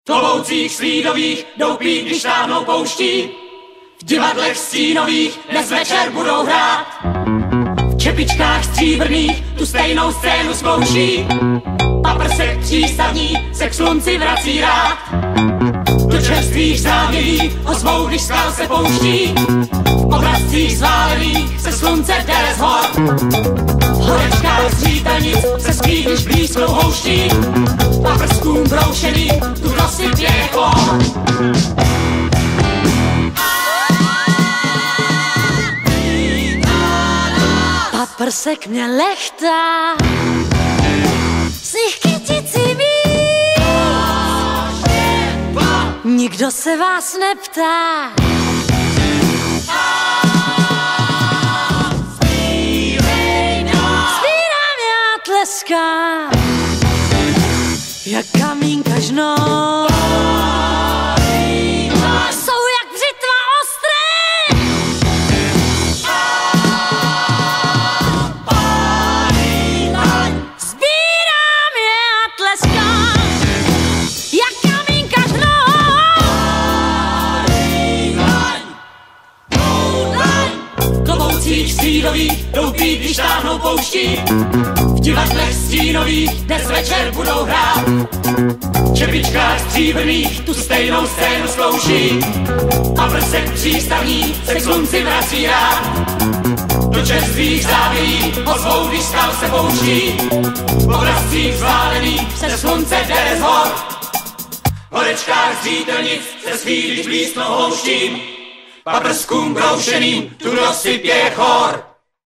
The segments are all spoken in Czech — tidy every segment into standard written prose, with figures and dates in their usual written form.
Tlovoucích slídových doupí, když táhnou pouští. V divadlech stínových dnes večer budou hrát. V čepičkách stříbrných tu stejnou scénu zkouší. Paprsek přístavní se k slunci vrací rád. Do čerstvých závěrí ozvou, když skal se pouští. V obrazcích zválených se slunce dere z hor. V horečkách zřítanic se spí, když blízkou houští. Paprskům broušený tu rozsypě chor. Paprsek mě lechtá, z nich kytici ví. Nikdo se vás neptá. Zbírám já tleskám, jak kamínka žnou. Jsou jak břitva ostré. Zbírám je a tleskám, jak kamínka žnou. Tlovoucích střídových doupí, když táhnou pouští. V divadlech stínových dnes večer budou hrát. V čepičkách stříbrných tu stejnou scénu zkouší. Paprsek přístavní se k slunci vrací rád. Do čerstvých závěrí ozvou, když skal se pouští. V obrazcích zválených se slunce dere z hor. V horečkách zřítelnic se spí, když blízknou houštím. Paprskům broušeným tu rozsypě chor.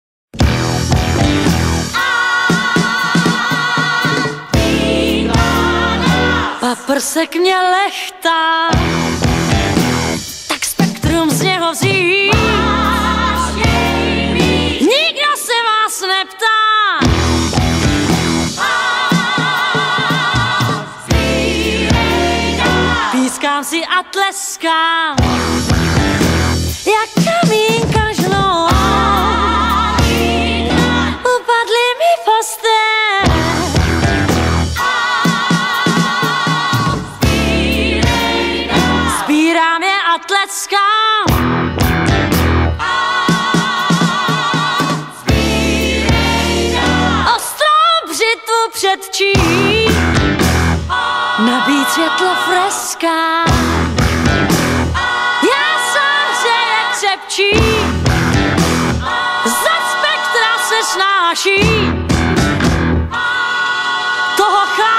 Paprsek mě lechtá, tak spektrum z něho vzít. Nikdo se vás neptá. Pískám si a tleskám, jak kamínka žnou. Upadly mi postel. Zbírám je a tleskám. Ostrou břitvu předčí. Nabít světlo freska. Já sám hřeje křepčí. Za spektra se snáší. Toho chápu.